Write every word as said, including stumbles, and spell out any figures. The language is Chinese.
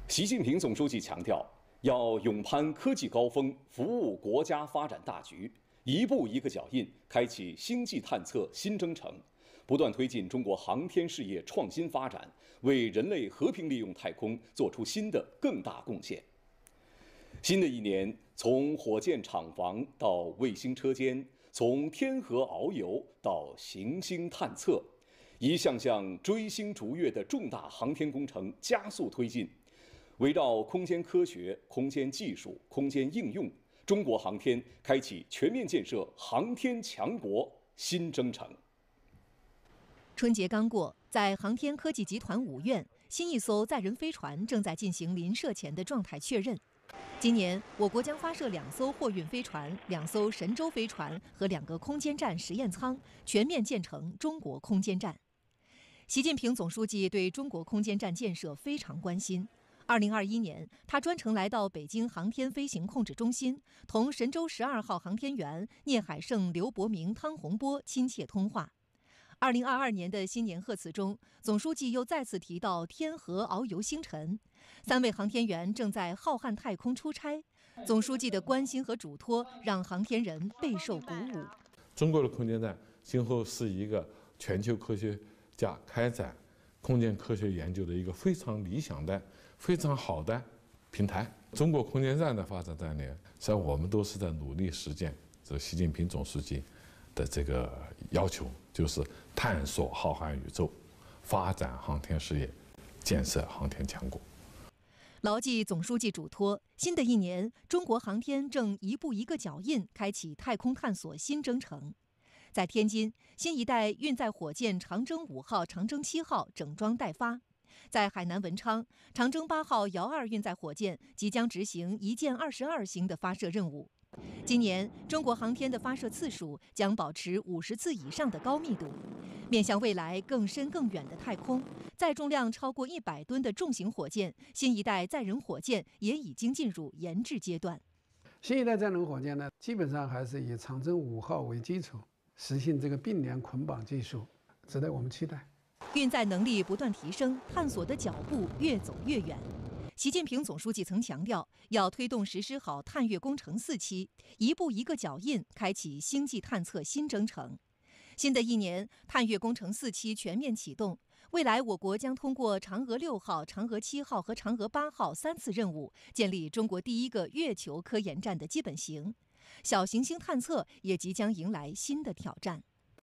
习近平总书记强调，要勇攀科技高峰，服务国家发展大局，一步一个脚印，开启星际探测新征程，不断推进中国航天事业创新发展，为人类和平利用太空做出新的更大贡献。新的一年，从火箭厂房到卫星车间，从天河遨游到行星探测，一项项追星逐月的重大航天工程加速推进。围绕空间科学、空间技术、空间应用，中国航天开启全面建设航天强国新征程。 春节刚过，在航天科技集团五院，新一艘载人飞船正在进行临射前的状态确认。今年，我国将发射两艘货运飞船、两艘神舟飞船和两个空间站实验舱，全面建成中国空间站。习近平总书记对中国空间站建设非常关心。二零二一年，他专程来到北京航天飞行控制中心，同神舟十二号航天员聂海胜、刘伯明、汤洪波亲切通话。二零二二年的新年贺词中，总书记又再次提到天河遨游星辰，三位航天员正在浩瀚太空出差。总书记的关心和嘱托让航天人备受鼓舞。 中国的空间站今后是一个全球科学家开展空间科学研究的一个非常理想的、非常好的平台。中国空间站的发展战略，实际上我们都是在努力实践这习近平总书记的这个要求，就是探索浩瀚宇宙，发展航天事业，建设航天强国。 牢记总书记嘱托，新的一年，中国航天正一步一个脚印，开启太空探索新征程。在天津，新一代运载火箭长征五号、长征七号整装待发；在海南文昌，长征八号遥二运载火箭即将执行一箭二十二星的发射任务。今年，中国航天的发射次数将保持五十次以上的高密度。面向未来更深更远的太空，载重量超过一百吨的重型火箭，新一代载人火箭也已经进入研制阶段。 新一代载人火箭呢，基本上还是以长征五号为基础，实现这个并联捆绑技术，值得我们期待。 运载能力不断提升，探索的脚步越走越远。习近平总书记曾强调，要推动实施好探月工程四期，一步一个脚印，开启星际探测新征程。新的一年，探月工程四期全面启动。未来，我国将通过嫦娥六号、嫦娥七号和嫦娥八号三次任务，建立中国第一个月球科研站的基本型。小行星探测也即将迎来新的挑战。